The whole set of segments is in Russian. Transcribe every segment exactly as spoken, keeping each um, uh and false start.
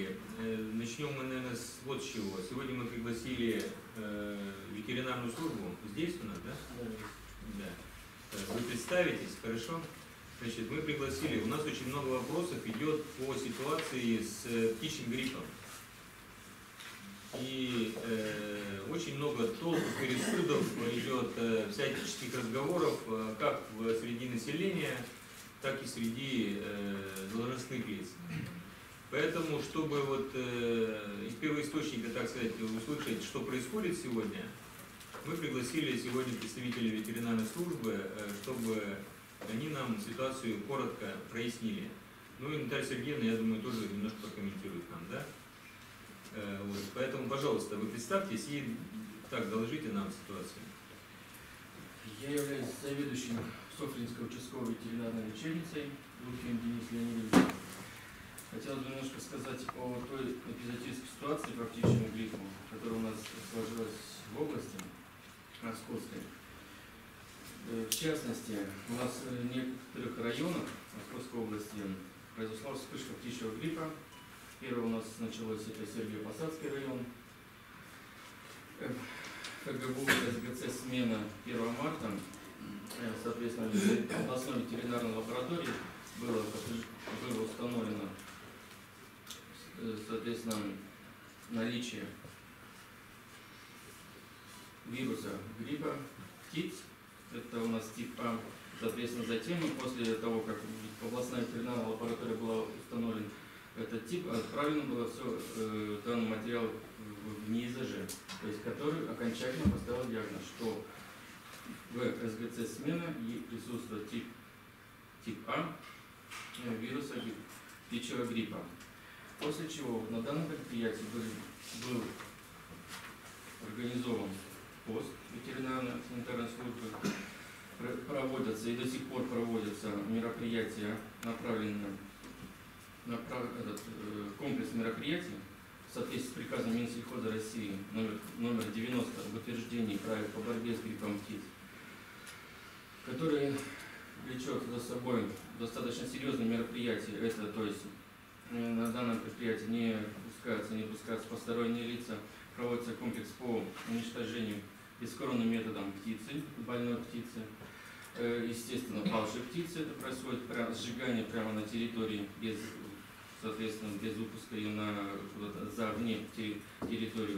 Начнем мы, наверное, с вот с чего. Сегодня мы пригласили э, ветеринарную службу. Здесь у нас, да? Да. Да. Вы представитесь, хорошо? Значит, мы пригласили. У нас очень много вопросов идет по ситуации с птичьим гриппом. И э, очень много толков, пересудов идет, э, всяческих разговоров, э, как в среди населения, так и среди э, должностных лиц. Поэтому, чтобы вот э, из первоисточника, так сказать, услышать, что происходит сегодня, мы пригласили сегодня представителей ветеринарной службы, э, чтобы они нам ситуацию коротко прояснили. Ну и Наталья Сергеевна, я думаю, тоже немножко прокомментирует нам, да? Э, вот. Поэтому, пожалуйста, вы представьтесь и так доложите нам ситуацию. Я являюсь заведующим Софринской участковой ветеринарной лечебницей Лукин Денис Леонидович. Хотел бы немножко сказать о той эпизодической ситуации по птичьему гриппу, которая у нас сложилась в области Московской. В частности, у нас в некоторых районах Московской области произошла вспышка птичьего гриппа. Первый у нас началось это Сергиево-Посадский район. ФГБУ СГЦ смена первого марта, соответственно, в областной ветеринарной лаборатории было, было установлено, соответственно, наличие вируса гриппа птиц. Это у нас тип А. Соответственно, затем, после того, как областная ветеринарная лаборатория была установлен этот тип, отправлено было все э, данный материал в НИИЗЖ, то есть который окончательно поставил диагноз, что в СГЦ смена присутствует тип, тип А вируса птичьего гриппа. После чего на данном предприятии был, был организован пост ветеринарной санитарной службы, проводятся и до сих пор проводятся мероприятия, направленные на этот комплекс мероприятий в соответствии с приказом Минсельхоза России номер, номер девяносто об утверждении правил по борьбе с гриппом птиц, который влечет за собой достаточно серьезные мероприятия. Это, то есть, на данном предприятии не пускаются, не пускаются посторонние лица, проводится комплекс по уничтожению бескровным методом птицы, больной птицы. Естественно, павшей птицы, это происходит прямо, сжигание прямо на территории, без, соответственно, без выпуска ее на, за вне территорию.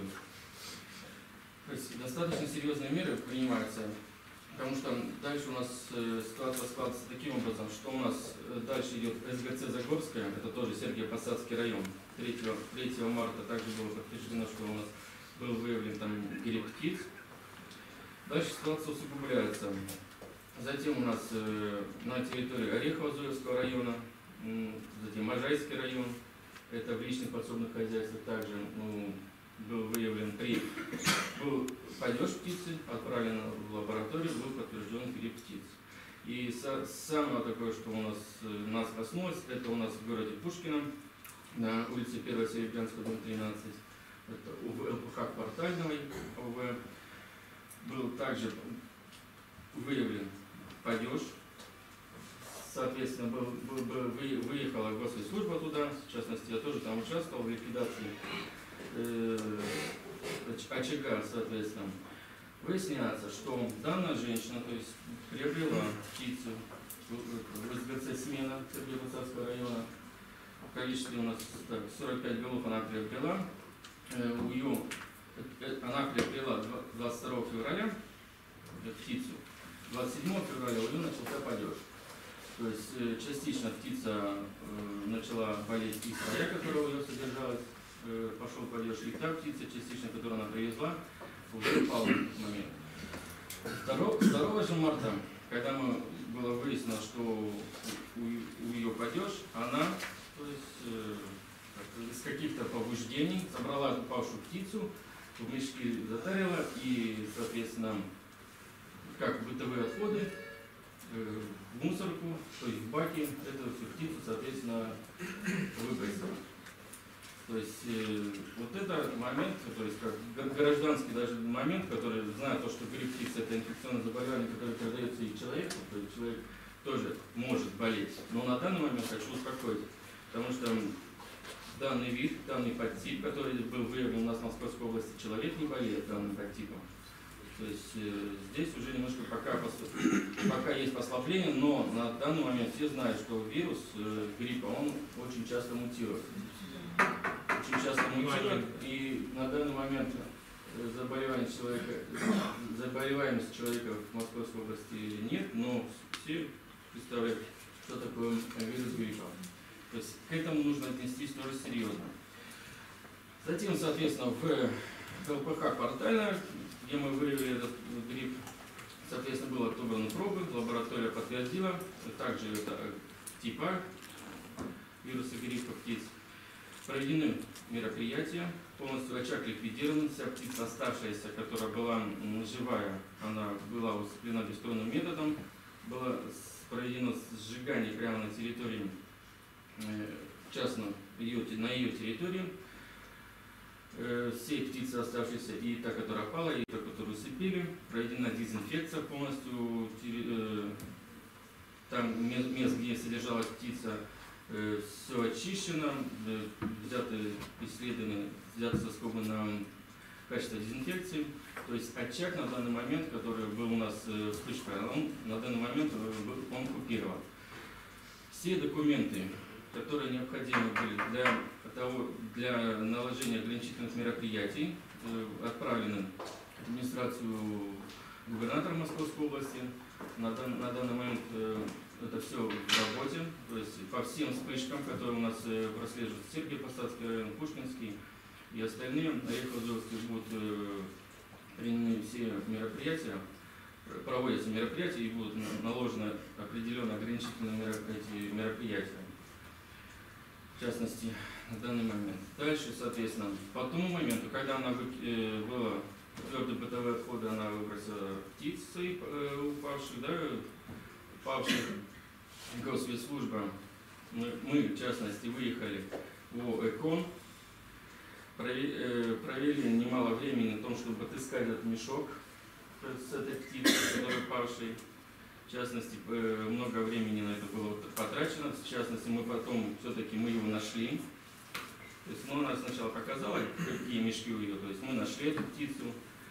То есть достаточно серьезные меры принимаются. Потому что дальше у нас ситуация складывается таким образом, что у нас дальше идет СГЦ Загорская, это тоже Сергиево-Посадский район. третьего марта также было подтверждено, что у нас был выявлен там грипп птиц. Дальше ситуация усугубляется. Затем у нас на территории Орехово-Зуевского района, затем Можайский район, это в личных подсобных хозяйствах также ну, был выявлен при был падеж птицы, отправлен в лабораторию, был подтвержден грипп птиц. И со, самое такое, что у нас нас коснулось, это у нас в городе Пушкино, на улице первого Серебрянского, дом тринадцать, это УВ ЛПХ Квартального УВ, был также выявлен падеж. Соответственно, был, был, был, выехала госслужба туда, в частности, я тоже там участвовал в ликвидации э, очага, соответственно. Выясняется, что данная женщина, то есть, приобрела птицу в СГЦ смена Сергиево-Посадского района. В количестве у нас так, сорок пять голов она приобрела. Э, у ее, э, она приобрела двадцать второго февраля птицу. двадцать седьмого февраля у нее начался падеж. То есть э, частично птица э, начала болеть из края, которая у нее содержалась, э, пошел падеж, и та птица, частично, которую она привезла, уже упала в момент. второго же марта, когда мы, было выяснено, что у, у ее падеж, она то есть, э, из каких-то побуждений собрала упавшую птицу, в мешки затарила и, соответственно, как бытовые отходы, в мусорку, то есть в баке, эту всю птицу, соответственно, выбросила. То есть э, вот это момент, то есть как гражданский даже момент, который, зная то, что грипп птицы это инфекционное заболевание, которое передается и человеку, то есть человек тоже может болеть. Но на данный момент хочу успокоить, потому что данный вид, данный подтип, который был выявлен у нас в Московской области, человек не болеет данным подтипом. То есть э, здесь уже немножко пока, пока есть послабление, но на данный момент все знают, что вирус э, гриппа, он очень часто мутирует. Очень часто мутирует, и на данный момент заболеваемость человека, заболеваемость человека в Московской области нет, но все представляют, что такое вирус гриппа. То есть к этому нужно отнестись тоже серьезно. Затем, соответственно, в ЛПХ квартальная, где мы выявили этот грипп, соответственно, было отобраны пробы, лаборатория подтвердила, также это типа вируса гриппа птиц. Проведены мероприятия, полностью очаг ликвидирован, вся птица оставшаяся, которая была живая, она была усыплена бесстронным методом, было проведено сжигание прямо на территории, частно ее, на ее территории. Все птицы оставшиеся, и та, которая пала, и та, которую усыпили, проведена дезинфекция полностью, там мест, где содержалась птица, все очищено, взяты исследования, взяты соскобы на качество дезинфекции. То есть очаг на данный момент, который был у нас вспышка, он на данный момент он купирован. Все документы, которые необходимы были для того, для наложения ограничительных мероприятий, отправлены в администрацию губернатора Московской области. На, дан, на данный момент это все в работе, то есть по всем вспышкам, которые у нас прослеживаются, Сергей Посадский район, Пушкинский и остальные, Орехово-Зуевский, будут приняты все мероприятия, проводятся мероприятия и будут наложены определенные ограничительные мероприятия, в частности, на данный момент. Дальше, соответственно, по тому моменту, когда она была твердые бытовые отходы, она выбросила птицы упавших, да, упавших. Госветслужба, мы, мы, в частности, выехали в ЭКОН, провели, провели немало времени на том, чтобы отыскать этот мешок с этой птицей, которая павшей. В частности, много времени на это было потрачено. В частности, мы потом все-таки мы его нашли. То есть, ну, она сначала показала, какие мешки у нее. То есть мы нашли эту птицу.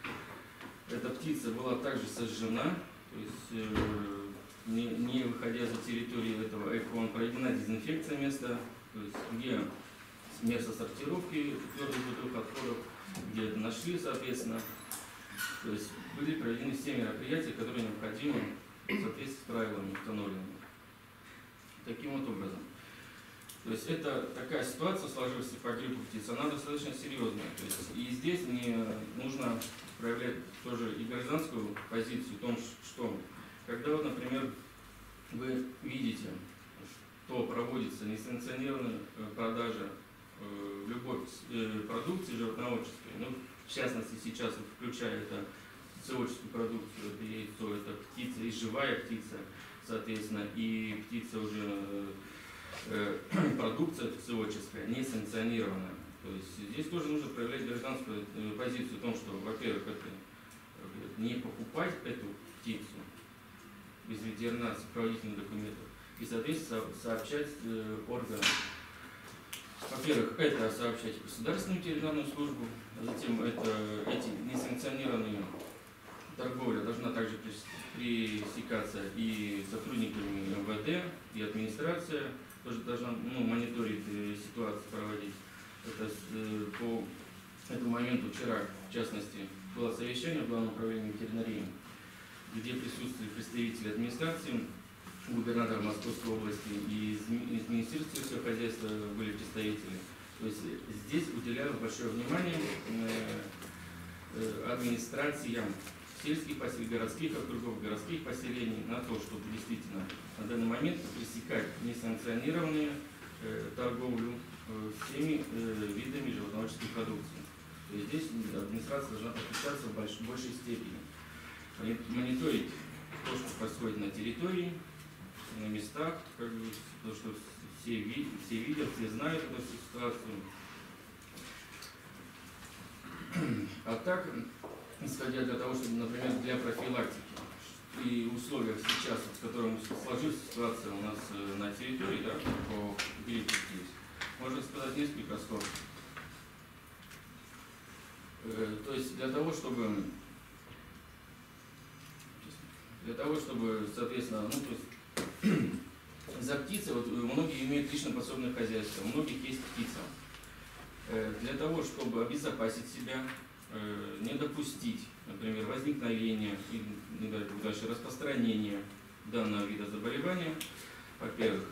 Эта птица была также сожжена. То есть, Не, не выходя за территорию этого ЭКОН, проведена дезинфекция места, то есть где место сортировки твердых бытовых отходов, где это нашли, соответственно. То есть были проведены все мероприятия, которые необходимы в соответствии с правилами установленными. Таким вот образом. То есть это такая ситуация, сложившаяся по гриппу птиц, она достаточно серьезная. То есть и здесь мне нужно проявлять тоже и гражданскую позицию в том, что когда, вот, например, вы видите, что проводится несанкционированная продажа э, любой э, продукции животноводческой, ну, в частности сейчас, включая это птицеводческую продукцию, это яйцо, это птица и живая птица, соответственно, и птица уже э, продукция птицеводческая, несанкционированная. То есть здесь тоже нужно проявлять гражданскую э, позицию в том, что, во-первых, это не покупать эту птицу без ветеринарных сопроводительных документов и, соответственно, сообщать э, органам. Во-первых, это сообщать в государственную ветеринарную службу, а затем это, эти несанкционированные торговля должна также пресекаться и сотрудниками МВД, и администрация тоже должна, ну, мониторить э, ситуацию, проводить. Это э, по этому моменту вчера, в частности, было совещание в Главном управлении ветеринарии, где присутствовали представители администрации, губернатора Московской области и из Министерства сельского хозяйства были представители. То есть здесь уделялось большое внимание администрациям сельских поселений, городских округов, городских поселений на то, чтобы действительно на данный момент пресекать несанкционированную торговлю всеми видами животноводческой продукции. То есть здесь администрация должна подключаться в большей, большей степени. Мониторить то, что происходит на территории, на местах, как бы, то, что все, ви, все видят, все знают эту ситуацию. А так, исходя для того, чтобы, например, для профилактики и условиях сейчас, в котором сложилась ситуация у нас на территории, да, по гриппу здесь, можно сказать несколько слов. То есть для того, чтобы для того, чтобы, соответственно, ну, то есть за птицей, вот многие имеют лично подсобное хозяйство, у многих есть птица. Для того, чтобы обезопасить себя, не допустить, например, возникновения и дальше распространения данного вида заболевания, во-первых,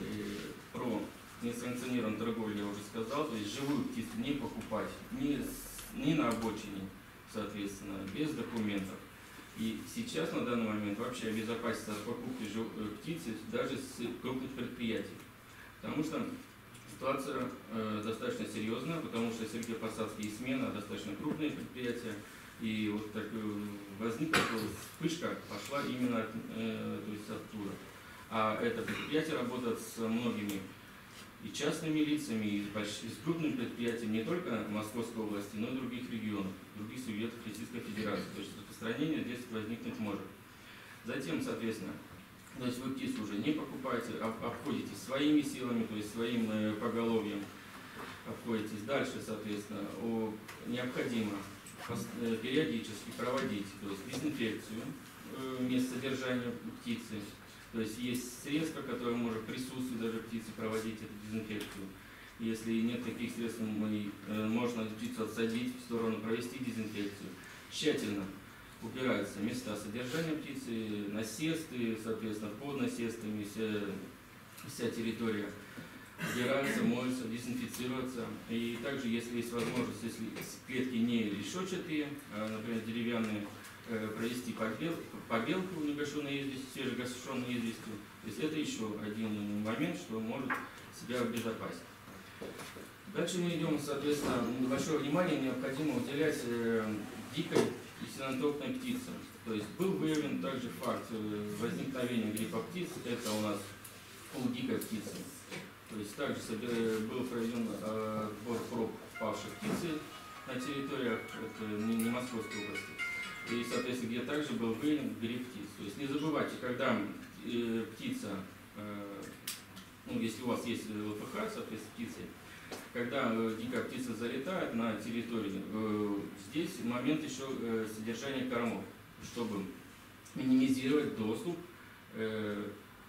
про несанкционированную торговлю я уже сказал, то есть живую птицу не покупать, ни, ни на обочине, соответственно, без документов. И сейчас на данный момент вообще обезопаситься от покупки птицы даже с крупных предприятий. Потому что ситуация э, достаточно серьезная, потому что сельскохозяйственная и смена достаточно крупные предприятия. И вот так э, возникла вспышка, пошла именно э, то есть оттуда. А это предприятие работает с многими и частными лицами, и с, большими, с крупными предприятиями не только Московской области, но и других регионов, других субъектов Российской Федерации. То есть распространение здесь возникнуть может. Затем, соответственно, то есть вы птицу уже не покупаете, а обходитесь своими силами, то есть своим э, поголовьем обходитесь. Дальше, соответственно, о, необходимо э, периодически проводить то есть дезинфекцию э, мест содержания птицы. То есть есть средства, которые может в присутствии даже птицы проводить эту дезинфекцию. Если нет таких средств, мы, э, можно птицу отсадить в сторону, провести дезинфекцию. Тщательно убираются места содержания птицы, насесты, соответственно, под насестами, вся, вся территория убирается, моется, дезинфицируется. И также, если есть возможность, если клетки не решетчатые, а, например, деревянные, провести побел, побелку негашенной известью, свежегашенной известью. То есть это еще один момент, что может себя обезопасить. Дальше мы идем, соответственно, большое внимание необходимо уделять э, дикой и синантропной птице. То есть был выявлен также факт возникновения гриппа птиц, это у нас у дикой птицы. То есть также был проведен отбор проб павших птицы на территориях это не, не Московской области. И, соответственно, где также был выявлен грипп птиц. То есть не забывайте, когда э, птица, э, ну, если у вас есть ЛПХ, соответственно, птицы, когда э, дикая птица залетает на территорию, э, здесь момент еще э, содержания кормов, чтобы минимизировать доступ э,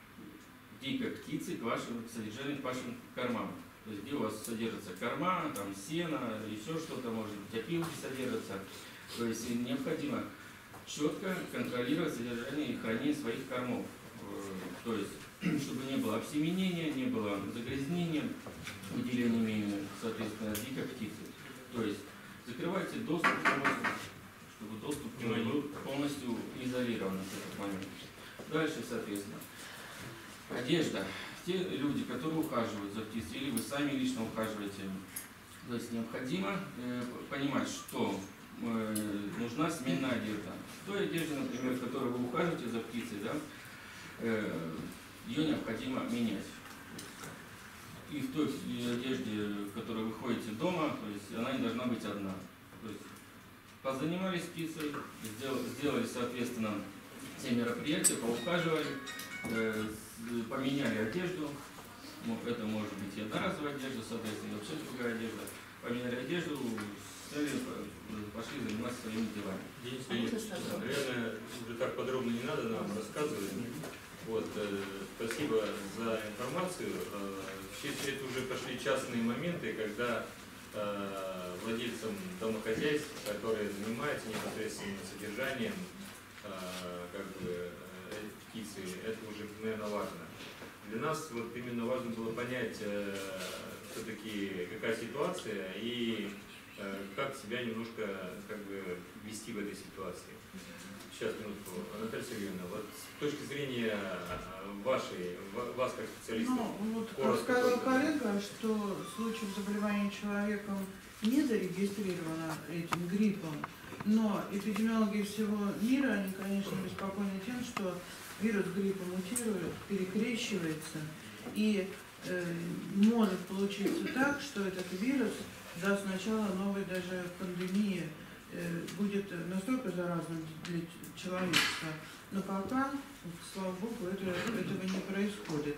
дикой птицы к вашему содержанию, к вашим кормам. То есть где у вас содержится корма, там сено, еще что-то, может быть, опилки содержатся. То есть необходимо четко контролировать содержание и хранение своих кормов. То есть, чтобы не было обсеменения, не было загрязнения выделениями, соответственно, дикой птицы. То есть закрывайте доступ к воздуху, чтобы доступ был полностью изолирован в этот момент. Дальше, соответственно, одежда. Те люди, которые ухаживают за птицей, или вы сами лично ухаживаете, то есть необходимо э, понимать, что нужна сменная одежда. В той одежде, например, в которой вы ухаживаете за птицей, да, э, ее необходимо менять. И в той одежде, в которой вы ходите дома, то есть она не должна быть одна. То есть позанимались птицей, сделали, сделали, соответственно, все мероприятия, поухаживали, э, поменяли одежду. Это может быть и одноразовая одежда, соответственно, и вообще другая одежда. Поменяли одежду, пошли заниматься своими делами. Денис Ильич, наверное, уже так подробно не надо нам рассказывать. Вот, э, спасибо за информацию. Э, все это уже пошли частные моменты, когда э, владельцам домохозяйств, которые занимаются непосредственно содержанием э, как бы, э, птицы, это уже, наверное, важно. Для нас вот именно важно было понять э, все-таки какая ситуация и как себя немножко как бы вести в этой ситуации. Сейчас, минутку. Наталья Сергеевна, вот с точки зрения вашей, вас как специалиста. Ну, вот как сказал коллега, что случаев заболевания человеком не зарегистрировано этим гриппом, но эпидемиологи всего мира, они, конечно, беспокойны тем, что вирус гриппа мутирует, перекрещивается, и э, может получиться так, что этот вирус даст начало новой даже пандемии э, будет настолько заразным для человечества. Но пока, слава богу, это, этого не происходит.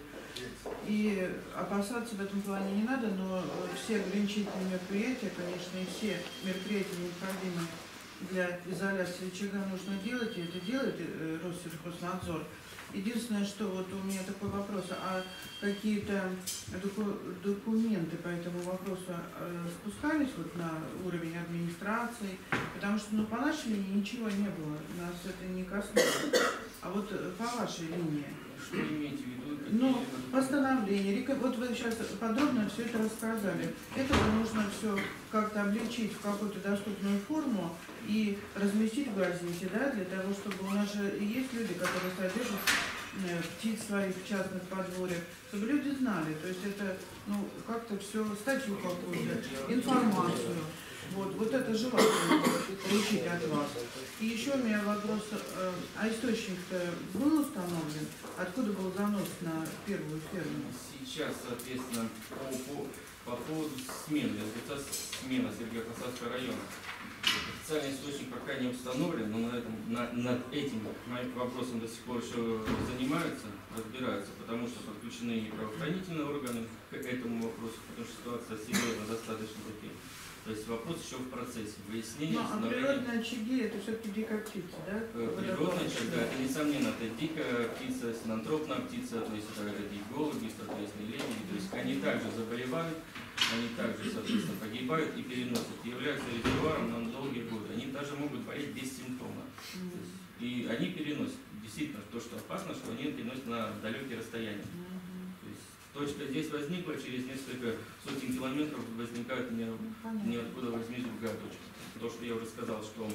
И опасаться в этом плане не надо, но все ограничительные мероприятия, конечно, и все мероприятия необходимые для изоляции очага нужно делать, и это делает э, Россельхознадзор. Единственное, что вот у меня такой вопрос, а какие-то доку документы по этому вопросу э, спускались вот на уровень администрации? Потому что ну, по нашей линии ничего не было, нас это не коснулось. А вот по вашей линии? Что имеете в виду? Ну, постановление, вот вы сейчас подробно все это рассказали. Это нужно все как-то облегчить в какую-то доступную форму и разместить в газете, да, для того, чтобы у нас же есть люди, которые содержат э, птиц своих в частных подворьях, чтобы люди знали, то есть это, ну, как-то все, статью какую-то, информацию. Вот, вот это желательно получить от вас. И еще у меня вопрос, э, а источник-то был установлен? Откуда был занос на первую ферму? Сейчас, соответственно, по, по, по поводу смены, это смена Сергеево-Посадского района. Официальный источник пока не установлен, но на этом, на, над этим вопросом до сих пор еще занимаются, разбираются, потому что подключены и правоохранительные органы к этому вопросу, потому что ситуация серьезно достаточно таки. То есть вопрос еще в процессе выяснения. Ну, а природные очаги это все-таки дикая птица, да? Природная очаг, да, это несомненно, это дикая птица, синантропная птица, то есть это и голуби, соответственно, лебеди, то есть они также заболевают, они также, соответственно, погибают и переносят, и являются резервуаром на долгие годы. Они даже могут болеть бессимптомно. Mm. Есть, и они переносят. Действительно, то, что опасно, что они переносят на далекие расстояния. Mm-hmm. То есть точка здесь возникла, через несколько сотен километров возникает не, ниоткуда возьмись другая точка. То, что я уже сказал, что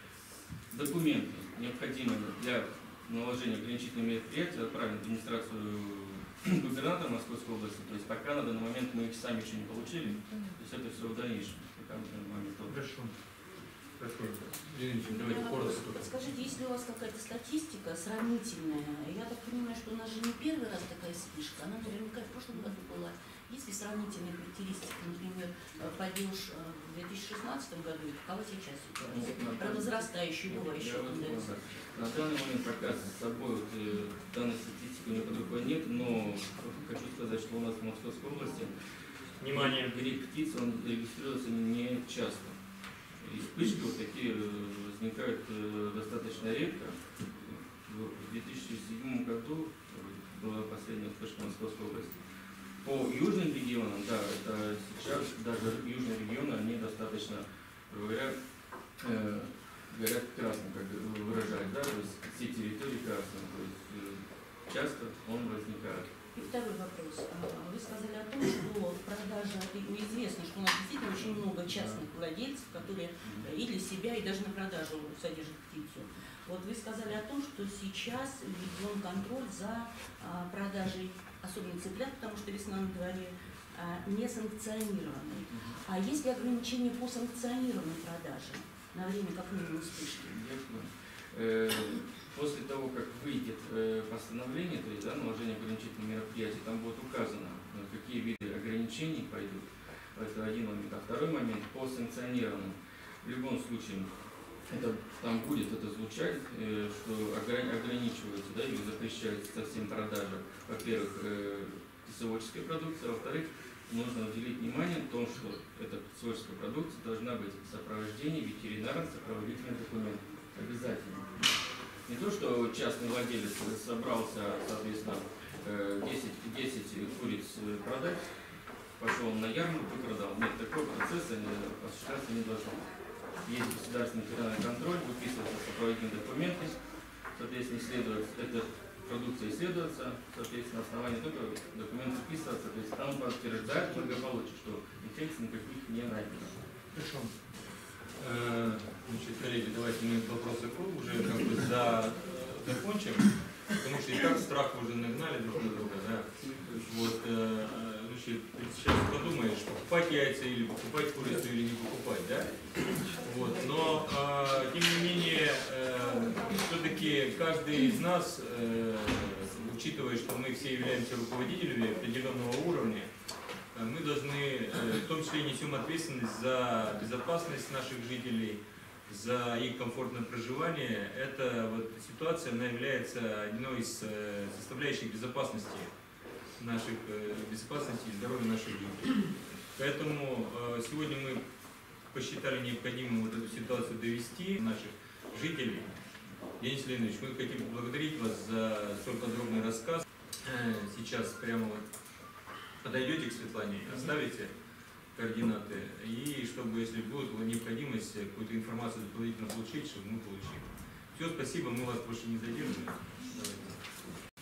документы, необходимые для наложения ограничительных мероприятий, отправлены в администрацию губернатора Московской области. То есть пока на данный момент мы их сами еще не получили. То есть это все в дальнейшем. Пока на данный момент. Хорошо. Скажите, есть ли у вас какая-то статистика сравнительная? Я так понимаю, что у нас же не первый раз такая вспышка, она наверняка в прошлом году была. Есть ли сравнительные характеристики, например, падеж в две тысячи шестнадцатом году, и какова сейчас ситуация? Про возрастающую бывающую тенденцию. На данный момент пока с собой вот, э, данной статистики у меня под рукой нет, но хочу сказать, что у нас в Московской области внимание, грипп птиц, он регистрируется не часто. И вспышки вот такие возникают э, достаточно редко. В две тысячи седьмом году была последняя вспышка в Московской области. По южным регионам, да, это сейчас даже южные регионы, они достаточно, говоря, э, горят красным, как выражают, да, то есть все территории красные, то есть э, часто он возникает. И второй вопрос. Вы сказали о том, что продажа, известно, что у нас действительно очень много частных владельцев, которые и для себя, и даже на продажу содержат птицу. Вот вы сказали о том, что сейчас введен контроль за продажей, особенно цыплят, потому что весна на дворе, несанкционированной. А есть ли ограничения по санкционированной продаже на время как минимум вспышки? После того, как выйдет постановление, то есть да, наложение ограничительных мероприятий, там будет указано, какие виды ограничений пойдут. Это один момент. А второй момент по санкционированным. В любом случае, это, там будет это звучать, что ограничивается, да, или запрещается совсем продажа, во-первых, песоводческой продукции, а во-вторых, нужно уделить внимание тому, что эта песоводческая продукция должна быть в сопровождении ветеринарно-сопроводительных документов. Обязательно. Не то, что частный владелец собрался, соответственно, десять, десять куриц продать, пошел на ярмарку и продал. Нет, такого процесса осуществляться не должно. Есть государственный ветеринарный контроль, выписываются сопроводительные документы, соответственно, исследуется, эта продукция исследуется, соответственно, на основании этого документ выписывается, то есть там подтверждает благополучие, что инфекций никаких не найдено. Хорошо. Значит, коллеги, давайте мы вопросы уже как бы за, закончим, потому что и так страх уже нагнали друг на друга, да. Вот, значит, сейчас подумаешь, покупать яйца или покупать курицу или не покупать, да. Вот, но, тем не менее, все-таки каждый из нас, учитывая, что мы все являемся руководителями определенного уровня, мы должны, в том числе, несем ответственность за безопасность наших жителей, за их комфортное проживание. Эта вот ситуация, она является одной из э, составляющих безопасности наших, э, безопасности и здоровья наших жителей. Поэтому э, сегодня мы посчитали необходимым вот эту ситуацию довести наших жителей. Денис Леонидович, мы хотим поблагодарить вас за столь подробный рассказ. Э, сейчас прямо вот подойдете к Светлане, оставите координаты, и чтобы, если будет необходимость какую-то информацию дополнительно получить, чтобы мы получили. Все, спасибо, мы вас больше не задерживаем. Давайте.